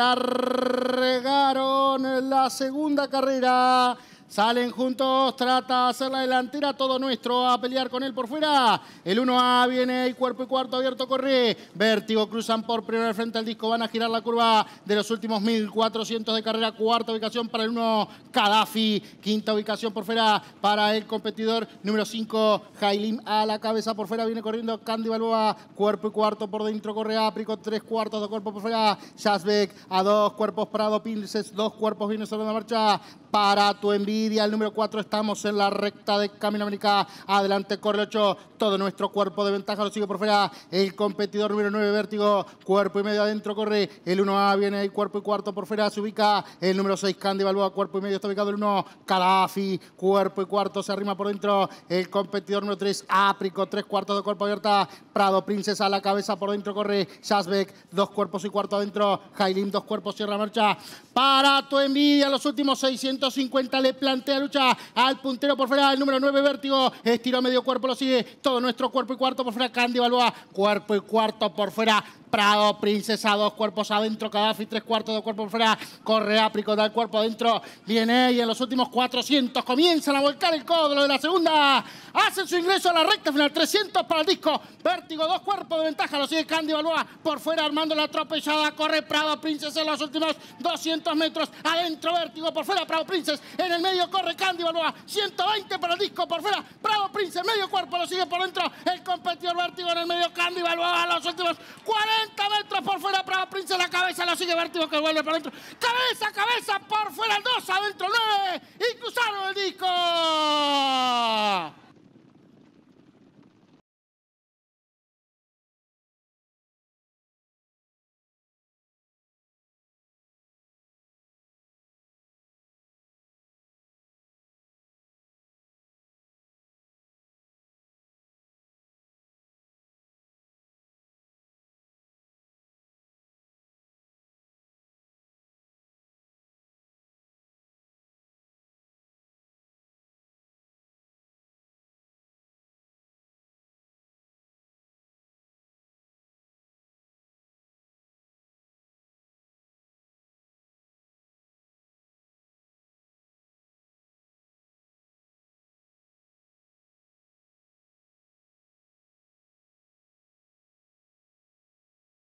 Largaron la segunda carrera. Salen juntos, trata de hacer la delantera, todo nuestro, a pelear con él por fuera. El 1A viene y cuerpo y cuarto abierto, corre. Vértigo, cruzan por primera frente al disco, van a girar la curva de los últimos 1400 de carrera. Cuarta ubicación para el 1, Gaddafi. Quinta ubicación por fuera para el competidor número 5, Jailim a la cabeza por fuera. Viene corriendo Candy Balboa, cuerpo y cuarto por dentro, corre Áprico, 3/4 de cuerpo por fuera. Yazbek a 2 cuerpos, Prado Princes, 2 cuerpos, viene sobre la marcha para tu envidia. El número 4, estamos en la recta de Camino América. Adelante corre 8, todo nuestro cuerpo de ventaja lo sigue por fuera. El competidor número 9, Vértigo, cuerpo y medio adentro corre. El 1A viene ahí, cuerpo y cuarto por fuera, se ubica el número 6, Candy Balboa, cuerpo y medio está ubicado el 1, Gaddafi, cuerpo y cuarto se arrima por dentro. El competidor número 3, Áprico, 3/4 de cuerpo abierta. Prado Princesa a la cabeza por dentro corre. Yazbek, 2 cuerpos y cuarto adentro. Jailim, 2 cuerpos, cierra la marcha. Para tu envidia, los últimos 650 le plantea lucha al puntero por fuera, el número 9, Vértigo, estiró medio cuerpo, lo sigue todo nuestro cuerpo y cuarto por fuera, Candy Balboa, cuerpo y cuarto por fuera, Prado Princesa, 2 cuerpos adentro, Gaddafi, 3/4 de cuerpo por fuera, corre Áprico, da el cuerpo adentro, viene y en los últimos 400 comienzan a volcar el códolo de la segunda, hacen su ingreso a la recta final, 300 para el disco, Vértigo, 2 cuerpos de ventaja, lo sigue Candy Balboa por fuera armando la atropellada, corre Prado Princesa en los últimos 200 metros, adentro Vértigo por fuera, Prado Princesa en el medio corre Candy Balboa, 120 para el disco por fuera, Prado Princesa, medio cuerpo lo sigue por dentro, el competidor Vértigo en el medio, Candy Balboa a los últimos 40 metros por fuera, Prado Princesa la cabeza, lo sigue Vértigo que vuelve para adentro, cabeza por fuera, el 2 adentro, 9 y cruzaron el disco.